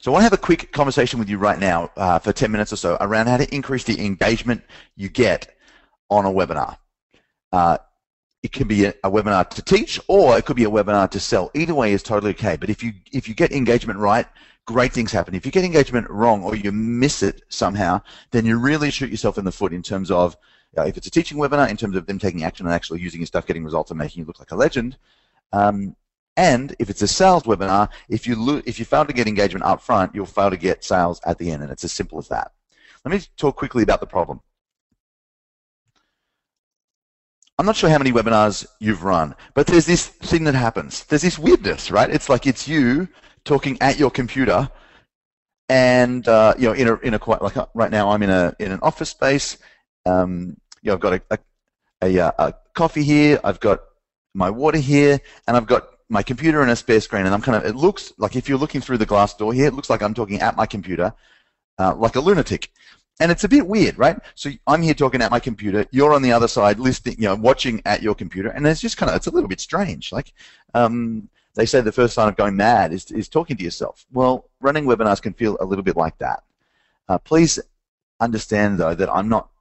So I want to have a quick conversation with you right now for 10 minutes or so around how to increase the engagement you get on a webinar. It can be a webinar to teach, or it could be a webinar to sell. Either way is totally okay. But if you get engagement right, great things happen. If you get engagement wrong or you miss it somehow, then you really shoot yourself in the foot in terms of if it's a teaching webinar, in terms of them taking action and actually using your stuff, getting results, and making you look like a legend. And if it's a sales webinar, if you fail to get engagement up front, you'll fail to get sales at the end, and it's as simple as that. Let me talk quickly about the problem. I'm not sure how many webinars you've run, but there's this thing that happens. There's this weirdness, right? It's like it's you talking at your computer, and in a quite like right now I'm in an office space. I've got a coffee here. I've got my water here, and I've got my computer and a spare screen, and it looks like, if you're looking through the glass door here, it looks like I'm talking at my computer like a lunatic. And it's a bit weird, right? So I'm here talking at my computer, you're on the other side listening, watching at your computer, and it's just it's a little bit strange. Like they say the first sign of going mad is talking to yourself. Well, running webinars can feel a little bit like that. Please understand, though, that I'm not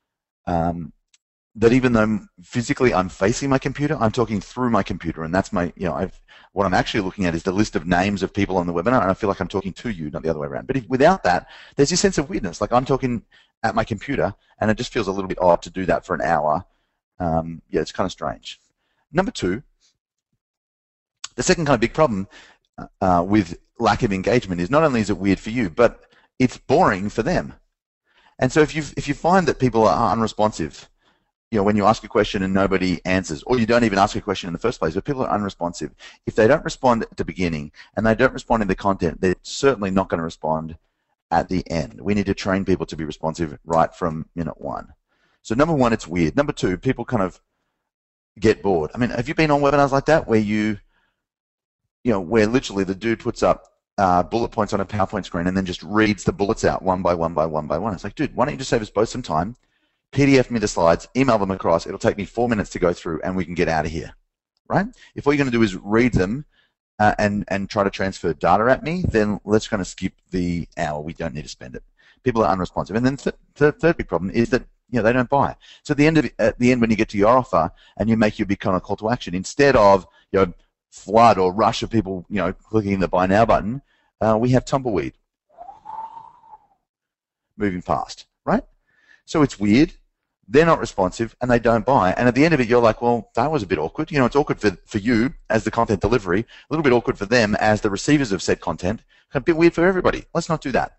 that even though physically I'm facing my computer, I'm talking through my computer, and that's my, what I'm actually looking at is the list of names of people on the webinar, and I feel like I'm talking to you, not the other way around. But without that, there's this sense of weirdness, like I'm talking at my computer, and it just feels a little bit odd to do that for an hour. It's kind of strange. Number two, the second kind of big problem with lack of engagement is not only is it weird for you, but it's boring for them. And so if you find that people are unresponsive, when you ask a question and nobody answers, or you don't even ask a question in the first place, but people are unresponsive, if they don't respond at the beginning and they don't respond in the content, they're certainly not going to respond at the end. We need to train people to be responsive right from minute one. So number one, it's weird. Number two, people kind of get bored. I mean, have you been on webinars like that where where literally the dude puts up bullet points on a PowerPoint screen and then just reads the bullets out one by one by one by one? It's like, dude, why don't you just save us both some time? PDF me the slides, email them across, it'll take me 4 minutes to go through, and we can get out of here, right? If all you're going to do is read them and try to transfer data at me, then let's kind of skip the hour. We don't need to spend it. People are unresponsive. And then the third big problem is that they don't buy. So at the end when you get to your offer and you make your big kind of call to action, instead of flood or rush of people clicking the buy now button, we have tumbleweed moving past, right? So it's weird, they're not responsive, and they don't buy. And at the end of it, you're like, well, that was a bit awkward. It's awkward for you as the content delivery, a little bit awkward for them as the receivers of said content, a bit weird for everybody. Let's not do that.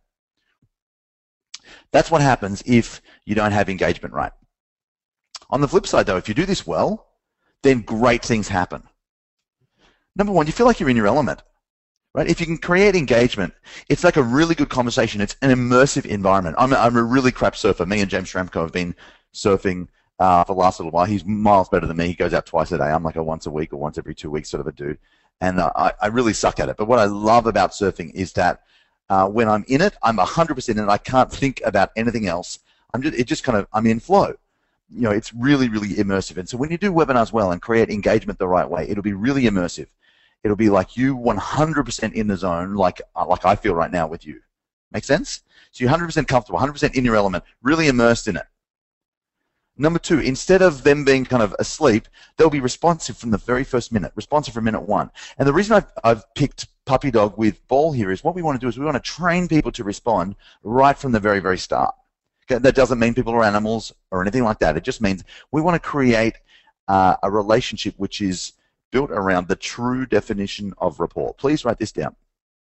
That's what happens if you don't have engagement right. On the flip side, though, if you do this well, then great things happen. Number one, you feel like you're in your element. Right? If you can create engagement, it's like a really good conversation. It's an immersive environment. I'm a really crap surfer. Me and James Schramko have been surfing for the last little while. He's miles better than me. He goes out twice a day. I'm like a once a week or once every 2 weeks sort of a dude. And I really suck at it. But what I love about surfing is that when I'm in it, I'm 100% in it. I can't think about anything else. I'm in flow. It's really, really immersive. And so when you do webinars well and create engagement the right way, it'll be really immersive. It'll be like you 100% in the zone, like I feel right now with you. Make sense? So you're 100% comfortable, 100% in your element, really immersed in it. Number two, instead of them being kind of asleep, they'll be responsive from the very first minute, responsive from minute one. And the reason I've picked Puppy Dog with Ball here is what we want to do is we want to train people to respond right from the very, very start. Okay? That doesn't mean people are animals or anything like that. It just means we want to create a relationship which is built around the true definition of rapport. Please write this down.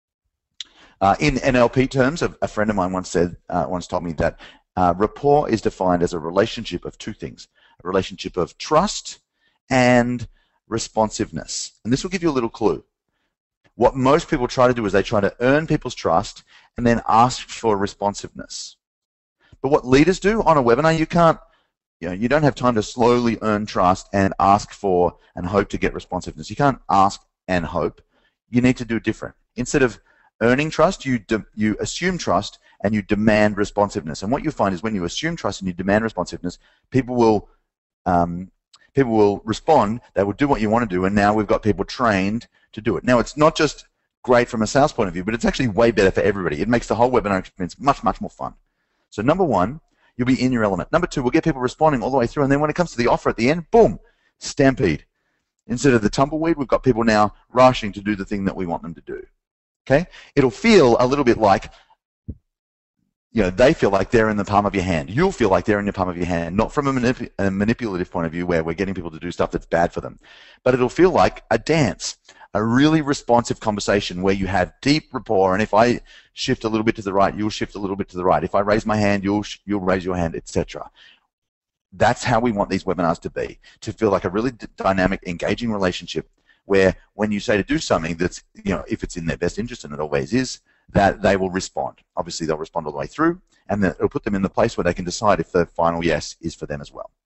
In NLP terms, a friend of mine once told me that rapport is defined as a relationship of two things: a relationship of trust and responsiveness. And this will give you a little clue. What most people try to do is they try to earn people's trust and then ask for responsiveness. But what leaders do on a webinar, you don't have time to slowly earn trust and ask for and hope to get responsiveness. You can't ask and hope. You need to do it different. Instead of earning trust, you assume trust and you demand responsiveness. And what you find is when you assume trust and you demand responsiveness, people will respond. They will do what you want to do, and now we've got people trained to do it. Now, it's not just great from a sales point of view, but it's actually way better for everybody. It makes the whole webinar experience much, much more fun. So number one, you'll be in your element. Number two, we'll get people responding all the way through, and then when it comes to the offer at the end, boom, stampede. Instead of the tumbleweed, we've got people now rushing to do the thing that we want them to do. Okay? It'll feel a little bit like, you know, they feel like they're in the palm of your hand. You'll feel like they're in the palm of your hand, not from a manipulative point of view where we're getting people to do stuff that's bad for them, but it'll feel like a dance, a really responsive conversation where you have deep rapport, and if I shift a little bit to the right, you'll shift a little bit to the right. If I raise my hand, you'll raise your hand, etc. That's how we want these webinars to be, to feel like a really dynamic, engaging relationship where when you say to do something that's, you know, if it's in their best interest, and it always is, that they will respond. Obviously, they'll respond all the way through, and then it'll put them in the place where they can decide if the final yes is for them as well.